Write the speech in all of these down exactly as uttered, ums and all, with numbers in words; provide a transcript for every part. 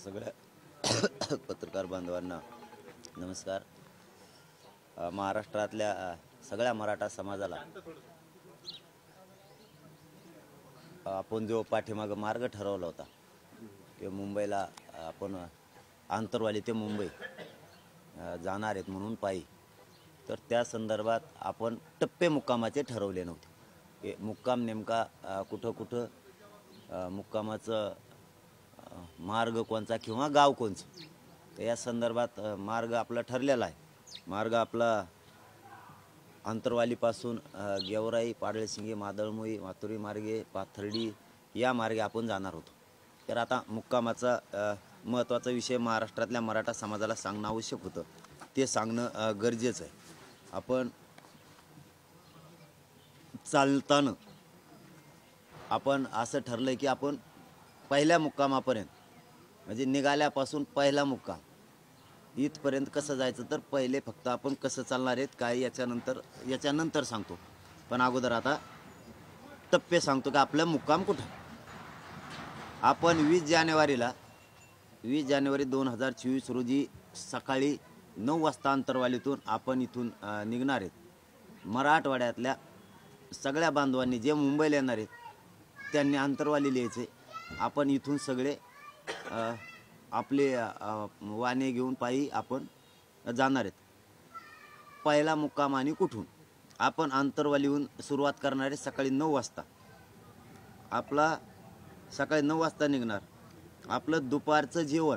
सगळ्या पत्रकार बांधवांना नमस्कार। अ, महाराष्ट्रातल्या अ, सगळ्या मराठा समाजाला अ, आपण जो पाठीमागं मार्ग ठरवला होता की मुंबईला आपण आंतरवाली ते मुंबई अ, जाणार आहेत म्हणून पायी, तर त्या संदर्भात आपण टप्पे मुक्कामाचे ठरवले नव्हते की मुक्काम नेमका अ, कुठं कुठं अ, मुक्कामाचं अ, मार्ग कोणचा किंवा गाव कोणचं, तर या संदर्भात अ, मार्ग आपला ठरलेला आहे। मार्ग आपला आंतरवालीपासून अ, गेवराई, पाडळसिंगी, मादळमोई, माथुरी मार्गे पाथर्डी या मार्गे आपण जाणार होतो। तर आता मुक्कामाचा अ, महत्त्वाचा विषय महाराष्ट्रातल्या मराठा समाजाला सांगणं आवश्यक होतं, ते सांगणं अ, गरजेचं आहे। आपण चालताना आपण असं ठरलं की आपण पहिल्या मुक्कामापर्यंत म्हणजे निघाल्यापासून पहिला मुक्काम इथपर्यंत कसं जायचं, तर पहिले फक्त आपण कसं चालणार आहेत काय याच्यानंतर याच्यानंतर सांगतो, पण अगोदर आता टप्पे सांगतो की आपलं मुक्काम कुठं। आपण वीस जानेवारीला वीस जानेवारी दोन हजार चोवीस रोजी सकाळी नऊ वाजता अंतरवालीतून आपण इथून अ, निघणार आहेत। मराठवाड्यातल्या सगळ्या बांधवांनी जे मुंबईला येणार आहेत त्यांनी अंतरवाली लिहायचे। आपण इथून सगळे अ, आपले अ, वाहने घेऊन पायी आपण जाणार आहेत। पहिला मुक्काम आणि कुठून आपण अंतरवालीहून सुरुवात करणार आहे सकाळी नऊ वाजता। आपला सकाळी नऊ वाजता निघणार। आपलं दुपारचं जेवण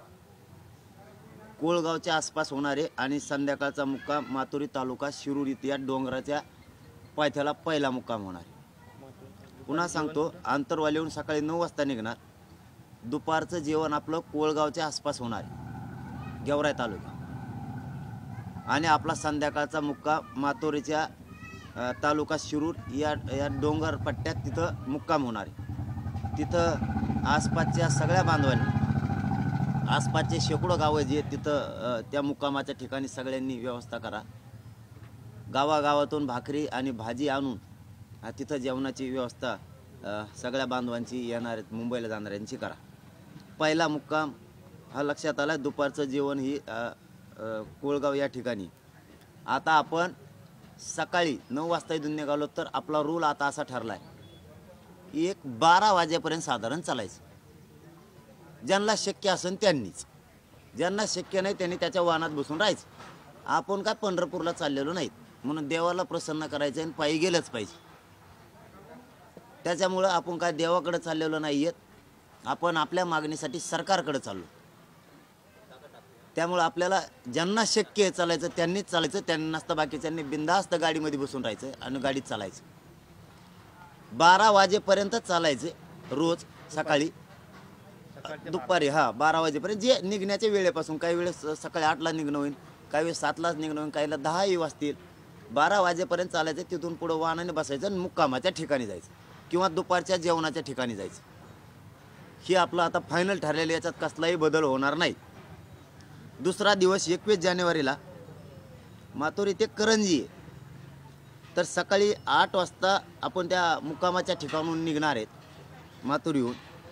कोळगावच्या आसपास होणार आहे आणि संध्याकाळचा मुक्काम माथुरी तालुका शिरूर इथे या डोंगराच्या पायथ्याला पहिला मुक्काम होणार आहे। पुन्हा सांगतो, अंतरवालीहून सकाळी नऊ वाजता निघणार, दुपारचं जेवण आपलं कोळगावच्या आसपास होणार आहे गेवराई तालुका, आणि आपला संध्याकाळचा मुक्काम माथुरीच्या अ, तालुका शिरूर या या डोंगर पट्ट्यात तिथं मुक्काम होणार आहे। तिथं आसपासच्या सगळ्या बांधवांनी, आसपासचे शेकडो गावं जे आहेत तिथं अ, त्या मुक्कामाच्या ठिकाणी सगळ्यांनी व्यवस्था करा। गावागावातून भाकरी आणि भाजी आणून अ, तिथं जेवणाची व्यवस्था अ, सगळ्या बांधवांची येणार आहेत मुंबईला जाणाऱ्यांची करा। पहिला मुक्काम हा लक्षात आला, दुपारचं जेवण ही अ, अ, कोळगाव या ठिकाणी। आता आपण सकाळी नऊ वाजता इथून निघालो तर आपला रूल आता असा ठरला आहे की एक बारा वाजेपर्यंत साधारण चालायचं। ज्यांना शक्य असेल त्यांनीच, ज्यांना शक्य नाही त्यांनी त्याच्या वाहनात बसून राहायचं। आपण काय पंढरपूरला चाललेलो नाहीत, म्हणून देवाला प्रसन्न करायचं आणि पायी गेलंच पाहिजे। त्याच्यामुळं आपण काय देवाकडे चाललेलो नाही आहेत, आपण आपल्या मागणीसाठी सरकारकडे चाललो। त्यामुळं आपल्याला ज्यांना शक्य आहे चालायचं त्यांनीच चालायचं, त्यांना नसतं बाकीच्यांनी बिंदास्त गाडीमध्ये बसून राहायचं आणि गाडीत चालायचं। बारा वाजेपर्यंत चालायचे रोज सकाळी दुपारी, हां बारा वाजेपर्यंत जे निघण्याच्या वेळेपासून। काही वेळेस सकाळी आठला निघणं होईल, काही वेळेस सातलाच निघणं होईल, काहीला दहाही वाजतील। बारा वाजेपर्यंत चालायचं, तिथून पुढं वाहनाने बसायचं आणि मुक्कामाच्या ठिकाणी जायचं किंवा दुपारच्या जेवणाच्या ठिकाणी जायचं। हे आपलं आता फायनल ठरलेलं, याच्यात कसलाही बदल होणार नाही। दुसरा दिवस एकवीस जानेवारीला माथुरी ते करंजी आहे, तर सकाळी आठ वाजता आपण त्या मुक्कामाच्या ठिकाणून निघणार आहेत माथुरीहून।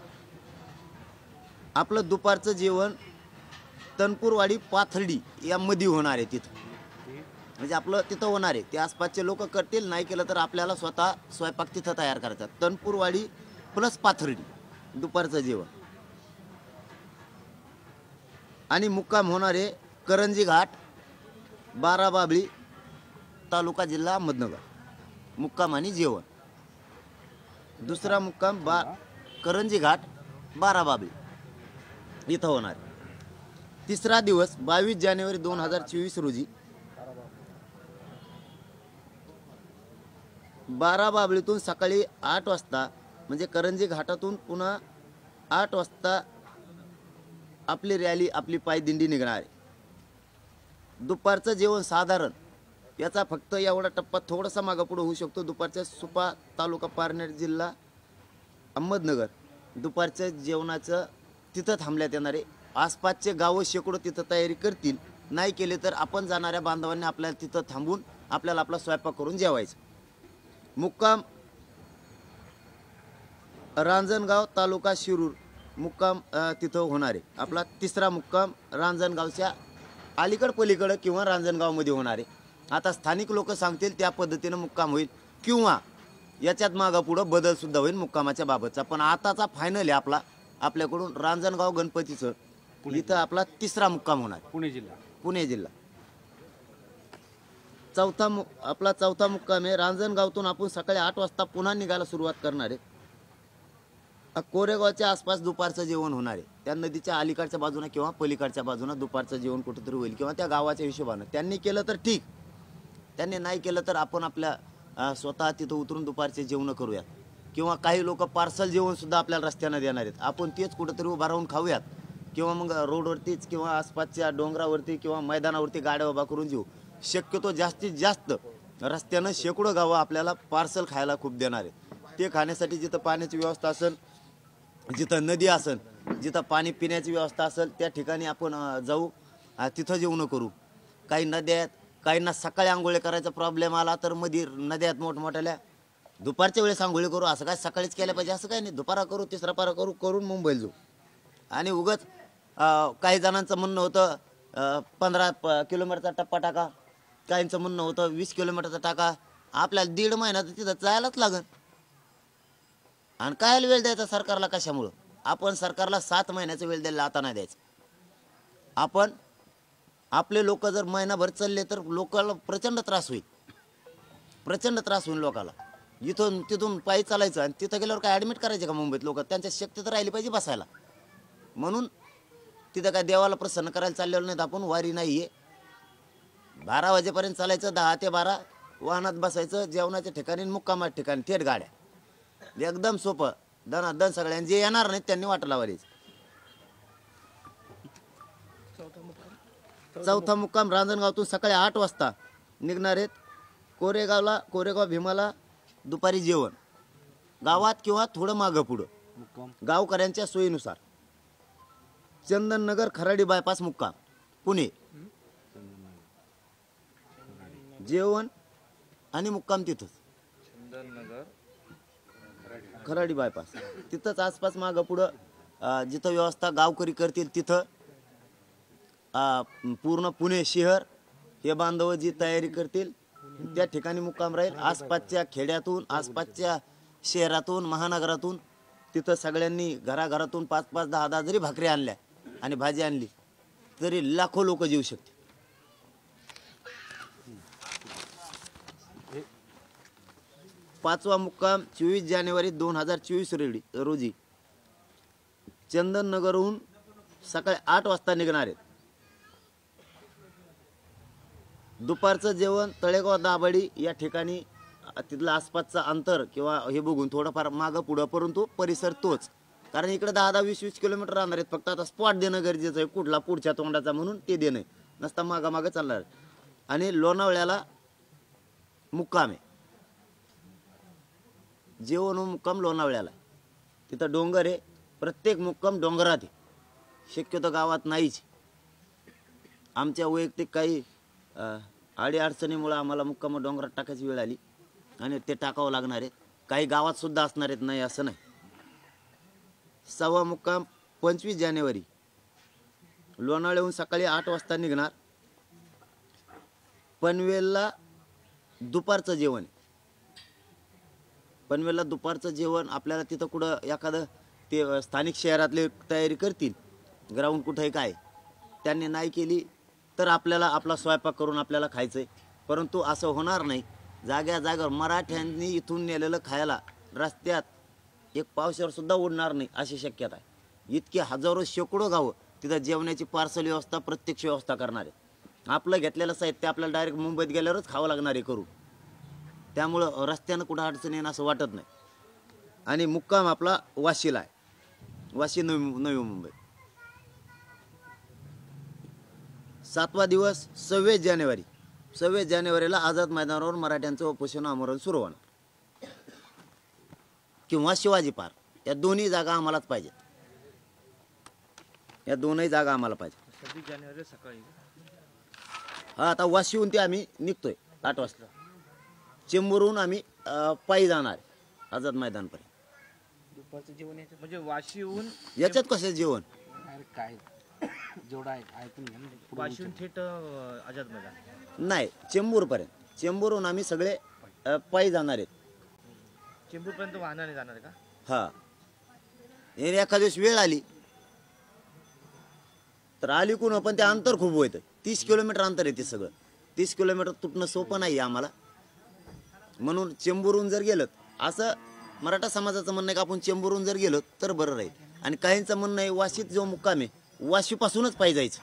आपलं दुपारचं जेवण तनपूरवाडी पाथर्डी यामध्ये होणार आहे तिथं, म्हणजे आपलं तिथं होणार आहे। ते आसपासचे लोक करतील, नाही केलं तर आपल्याला स्वतः स्वयंपाक तिथं तयार करायचा। तनपूरवाडी प्लस पाथर्डी दुपारचं जेवण, आणि मुक्काम होणार आहे करंजी घाट, बाराबाबळी तालुका जिल्हा अहमदनगर। मुक्काम आणि जेवण दुसरा मुक्काम बा करंजी घाट, बाराबाबळी इथं होणार आहे। तिसरा दिवस बावीस जानेवारी दोन हजार चोवीस रोजी बाराबाबळीतून सकाळी आठ वाजता म्हणजे करंजी घाटातून पुन्हा आठ वाजता आपली रॅली, आपली पायदिंडी निघणार आहे। दुपारचं जेवण साधारण याचा फक्त एवढा टप्पा थोडासा मागं पुढं होऊ शकतो। दुपारच्या सुपा तालुका पारनेर जिल्हा अहमदनगर दुपारच्या जेवणाचं तिथं थांबण्यात येणार आहे। आसपासचे गावं शेकडो तिथं तयारी करतील, नाही केले तर आपण जाणाऱ्या बांधवांनी आपल्याला तिथं थांबून आपल्याला आपला स्वयंपाक करून जेवायचं। मुक्काम रांजणगाव तालुका शिरूर मुक्काम अ, तिथं होणार आहे. आपला तिसरा मुक्काम रांजणगावच्या अलीकड पलीकडं किंवा रांजणगावमध्ये होणार आहे. आता स्थानिक लोक सांगतील त्या पद्धतीनं मुक्काम होईल किंवा याच्यात मागं पुढं बदलसुद्धा होईल मुक्कामाच्या बाबतचा. पण आताचा फायनल आहे आपला आपल्याकडून रांजणगाव गणपतीचं इथं आपला तिसरा मुक्काम होणार पुणे जिल्हा. पुणे जिल्हा. चौथा मु आपला चौथा मुक्काम आहे रांजणगावतून आपण सकाळी आठ वाजता पुन्हा निघायला सुरुवात करणार आहे. अ, कोरेगावच्या आसपास दुपारचं जेवण होणार आहे. त्या नदीच्या अलीकडच्या बाजूनं किंवा पलीकडच्या बाजूनं दुपारचं जेवण कुठेतरी होईल किंवा त्या गावाच्या हिशोबानं. त्यांनी केलं तर ठीक, त्यांनी नाही केलं तर आपण आपल्या अ, स्वतः तिथं उतरून दुपारचे जेवण करूयात किंवा काही लोक पार्सल जेवणसुद्धा आपल्याला रस्त्यानं देणार आहेत. आपण तेच कुठेतरी उभा राहून खाऊयात किंवा मग रोडवरतीच किंवा आसपासच्या डोंगरावरती किंवा मैदानावरती गाड्या उभा करून जेऊ. शक्यतो जास्तीत जास्त रस्त्यानं शेकडो गावं आपल्याला पार्सल खायला खूप देणार आहेत. ते खाण्यासाठी जिथं पाण्याची व्यवस्था असेल, जिथं नदी असेल, जिथं पाणी पिण्याची व्यवस्था असेल त्या ठिकाणी आपण अ, जाऊ, अ, तिथं जेवण करू. काही नद्या आहेत, काहींना सकाळी आंघोळी करायचा प्रॉब्लेम आला तर मध्ये नद्यात मोठमोठ्याल्या दुपारच्या वेळेस आंघोळी करू. असं काय सकाळीच केलं पाहिजे असं काही नाही. दुपारा करू, तिसरा पारा करू, करून मुंबईला जाऊ. आणि उगाच अ, काही जणांचं म्हणणं होतं अ, पंधरा प किलोमीटरचा टप्पा टाका, काहींचं म्हणणं होतं वीस किलोमीटरचा टाका. आपल्याला दीड महिना तर तिथं जायलाच लागेल. आणि काय वेळ द्यायचा सरकारला कशामुळं? आपण सरकारला सात महिन्याचा वेळ द्यायला आता नाही द्यायचा. आपण आपले लोक जर महिनाभर चालले तर लोकांना प्रचंड त्रास होईल, प्रचंड त्रास होईल लोकांना. इथून तिथून पायी चालायचं आणि तिथं गेल्यावर काय ॲडमिट करायचे का मुंबईत लोक? त्यांच्या शक्ती तर राहिली पाहिजे बसायला. म्हणून तिथं काय देवाला प्रसन्न करायला चाललेलं नाहीत आपण. वारी नाही आहे. बारा वाजेपर्यंत चालायचं, दहा ते बारा वाहनात बसायचं, जेवणाच्या ठिकाणी मुक्कामाच्या ठिकाणी थेट गाड्या. एकदम सोपं, दनादन सगळ्यांनी. जे येणार नाहीत त्यांनी वाट लावायची. चौथा मुक्काम रांजणगावतून सकाळी आठ वाजता निघणार आहेत. कोरेगावला कोरेगाव भीमाला दुपारी जेवण गावात किंवा थोडं मागं पुढं मुक्काम गावकऱ्यांच्या सोयीनुसार. चंदननगर खराडी बायपास मुक्काम पुणे. जेवण आणि मुक्काम तिथंच खराडी बायपास. तिथंच आसपास मागं पुढं अ, जिथं व्यवस्था गावकरी करतील तिथं अ, पूर्ण पुणे शहर हे बांधव जी तयारी करतील त्या ठिकाणी मुक्काम राहील. आसपासच्या खेड्यातून, आसपासच्या शहरातून, महानगरातून तिथं सगळ्यांनी घराघरातून पाच पाच दहा दहा जरी भाकरी आणल्या आणि भाजी आणली तरी लाखो लोक जेवू शकतील. पाचवा मुक्काम चोवीस जानेवारी दोन हजार चोवीस रोजी रोजी चंदननगरहून सकाळी आठ वाजता निघणार आहेत. दुपारचं जेवण तळेगाव दाभाडी या ठिकाणी. तिथलं आसपासचं अंतर किंवा हे बघून थोडंफार मागं पुढं, परंतु परिसर तोच. कारण इकडे दहा दहा वीस वीस किलोमीटर राहणार आहेत. फक्त आता स्पॉट देणं गरजेचं आहे, कुठला पुढच्या तोंडाचा म्हणून ते देणं नसता मागं मागं चालणार. आणि लोणावळ्याला मुक्काम आहे. जेवण मुक्काम लोणावळ्याला. तिथं डोंगर आहे, प्रत्येक मुक्काम डोंगरात आहे, शक्यतो गावात नाहीच. आमच्या वैयक्तिक काही अडी अडचणीमुळे आम्हाला मुक्काम डोंगरात टाकायची वेळ आली आणि ते टाकावं लागणार आहे. काही गावात सुद्धा असणार आहेत, नाही असं नाही. सहावा मुक्काम पंचवीस जानेवारी लोणावळ्याहून सकाळी आठ वाजता निघणार. पनवेलला दुपारचं जेवण. पनवेलला दुपारचं जेवण आपल्याला तिथं कुठं एखादं ते स्थानिक शहरातले तयारी करतील, ग्राउंड कुठं आहे काय, त्यांनी नाही केली तर आपल्याला आपला स्वयंपाक करून आपल्याला खायचं आहे. परंतु असं होणार नाही. जाग्या जाग्यावर मराठ्यांनी इथून नेलेलं खायला रस्त्यात एक पावसावरसुद्धा उडणार नाही अशी शक्यता आहे. इतके हजारो शेकडो गावं तिथं जेवणाची पार्सल व्यवस्था, प्रत्यक्ष व्यवस्था करणार आहे. आपलं घेतलेलं साहित्य आपल्याला डायरेक्ट मुंबईत गेल्यावरच खावं लागणार आहे करून. त्यामुळं रस्त्यानं कुठं अडचण येणं असं वाटत नाही. आणि मुक्काम आपला वाशीला आहे, वाशी नवी नवी मुंबई. सातवा दिवस सव्वीस जानेवारी सव्वीस जानेवारीला आझाद मैदानावर मराठ्यांचं उपोषण आमरण सुरू होणार किंवा शिवाजी पार्क. या दोन्ही जागा आम्हालाच पाहिजेत. या दोनही जागा आम्हाला पाहिजे. सव्वीस जानेवारी सकाळी हा आता वाशीहून ते आम्ही निघतोय आठ वाजता. चेंबूरहून आम्ही अ, पायी जाणार आझाद मैदानपर्यंत. दुपारचं जेवण याच्यात म्हणजे वाशीहून याच्यात कसं जेवण अरे काय जेवढा आहे ऐकून घ्या ना. पुढं वाशीहून थेट अं, आझाद मैदान. नाही, चेंबूरपर्यंत. चेंबूरहून आम्ही सगळे अ, पायी जाणार आहेत. चेंबूरपर्यंत वाहनाने जाणार आहे का? हा, हे एखाद्या दिवस वेळ आली तर आली कुण, पण ते अंतर खूप होतं. तीस किलोमीटर अंतर आहे ते सगळं. तीस किलोमीटर तुटणं सोपं नाही आम्हाला. म्हणून चेंबूरहून जर गेलं, असं मराठा समाजाचं म्हणणं आहे की आपण चेंबूरहून जर गेलो तर बरं राहील. आणि काहींचं म्हणणं आहे वाशीत जो मुक्काम आहे वाशीपासूनच पायी जायचं.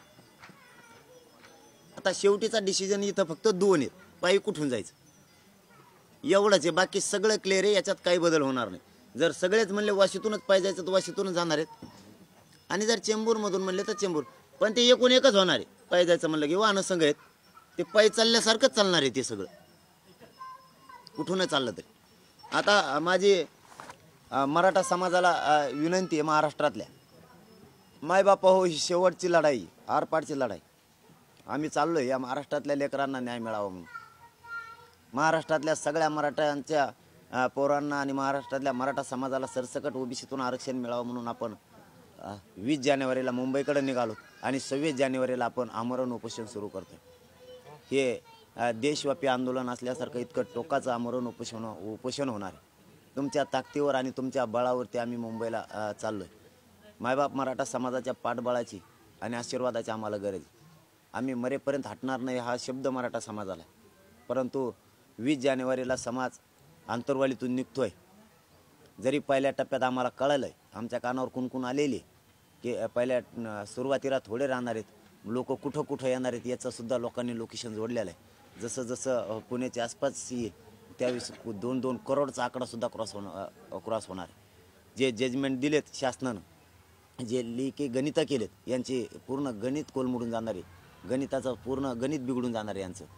आता शेवटीचा डिसिजन इथं फक्त दोन आहेत, पायी कुठून जायचं एवढंच आहे. बाकी सगळं क्लिअर आहे, याच्यात काही बदल होणार नाही. जर सगळेच म्हणले वाशीतूनच पायी जायचं तर वाशीतूनच जाणार आहेत. आणि जर चेंबूरमधून म्हणले तर चेंबूर. पण ते एकूण एकच होणार आहे. पायी जायचं म्हणलं की वाहनं संघ आहेत, ते पायी चालल्यासारखंच चालणार आहे ते सगळं, कुठूनच चाललं तरी. आता माझी अ, मराठा समाजाला अ, विनंती आहे महाराष्ट्रातल्या, मायबापा हो, ही शेवटची लढाई, आरपारची लढाई. आम्ही चाललो आहे या महाराष्ट्रातल्या लेकरांना न्याय मिळावा म्हणून. महाराष्ट्रातल्या सगळ्या मराठ्यांच्या अ, पोरांना आणि महाराष्ट्रातल्या मराठा समाजाला सरसकट ओबीसीतून आरक्षण मिळावं म्हणून आपण अ, वीस जानेवारीला मुंबईकडे निघालो आणि सव्वीस जानेवारीला आपण आमरण उपोषण सुरू करतो. हे अ, देशव्यापी आंदोलन असल्यासारखं इतकं टोकाचं आमरण उपोषण उपोषण होणार आहे. तुमच्या ताकदीवर आणि तुमच्या बळावरती आम्ही मुंबईला अ, चाललो आहे. मायबाप मराठा समाजाच्या पाठबळाची आणि आशीर्वादाची आम्हाला गरज आहे. आम्ही मरेपर्यंत हटणार नाही हा शब्द मराठा समाजाला. परंतु वीस जानेवारीला समाज आंतरवालीतून निघतोय. जरी पहिल्या टप्प्यात आम्हाला कळलं आहे, आमच्या कानावर कुणकुण आलेली की पहिल्या न- सुरुवातीला थोडे राहणार आहेत, लोक कुठं कुठं येणार आहेत याचंसुद्धा लोकांनी लोकेशन जोडलेलं आहे. जसं जसं अ, पुण्याच्या आसपास येईल त्यावेळेस दोन दोन करोडचा आकडासुद्धा क्रॉस होणार क्रॉस होणार आहे. जे जजमेंट दिलेत शासनानं, जे लेखी गणितं केलेत, यांचे पूर्ण गणित कोलमडून जाणार आहे. गणिताचं पूर्ण गणित बिघडून जाणार आहे यांचं.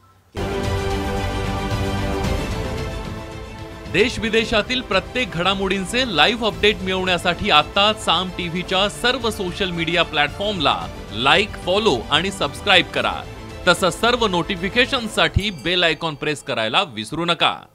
देश विदेशातील प्रत्येक घडामोडींचे लाईव्ह अपडेट मिळवण्यासाठी आता साम टीव्हीच्या सर्व सोशल मीडिया प्लॅटफॉर्मला लाईक, फॉलो आणि सबस्क्राईब करा. तसंच सर्व नोटिफिकेशनसाठी बेल आयकॉन प्रेस करायला विसरू नका.